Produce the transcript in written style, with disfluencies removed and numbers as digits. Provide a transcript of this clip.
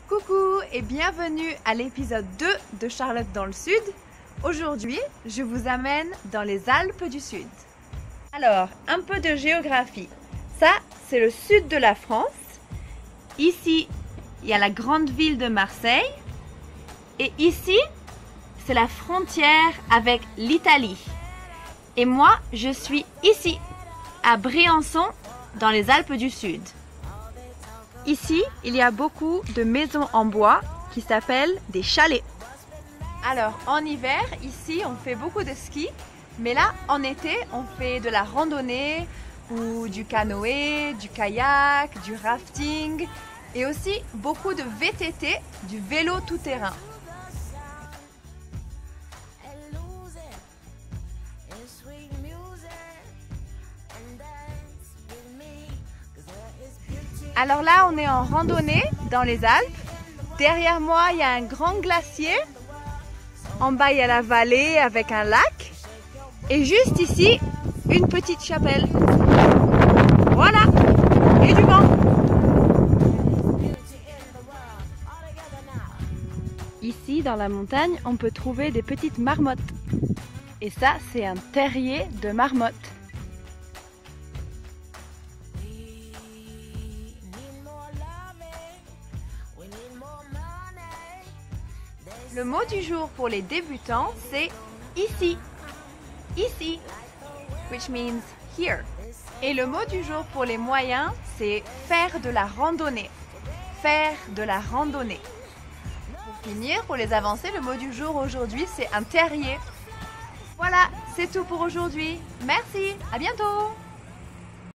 Coucou et bienvenue à l'épisode 2 de Charlotte dans le Sud. Aujourd'hui, je vous amène dans les Alpes du Sud. Alors, un peu de géographie. Ça, c'est le sud de la France. Ici, il y a la grande ville de Marseille. Et ici, c'est la frontière avec l'Italie. Et moi, je suis ici, à Briançon, dans les Alpes du Sud. Ici, il y a beaucoup de maisons en bois qui s'appellent des chalets. Alors, en hiver, ici, on fait beaucoup de ski. Mais là, en été, on fait de la randonnée ou du canoë, du kayak, du rafting et aussi beaucoup de VTT, du vélo tout-terrain. Alors là, on est en randonnée dans les Alpes. Derrière moi, il y a un grand glacier. En bas, il y a la vallée avec un lac. Et juste ici, une petite chapelle. Voilà, et du vent. Ici, dans la montagne, on peut trouver des petites marmottes. Et ça, c'est un terrier de marmottes. Le mot du jour pour les débutants, c'est ici. Ici, which means here. Et le mot du jour pour les moyens, c'est faire de la randonnée. Faire de la randonnée. Pour finir, pour les avancées, le mot du jour aujourd'hui, c'est un terrier. Voilà, c'est tout pour aujourd'hui. Merci, à bientôt.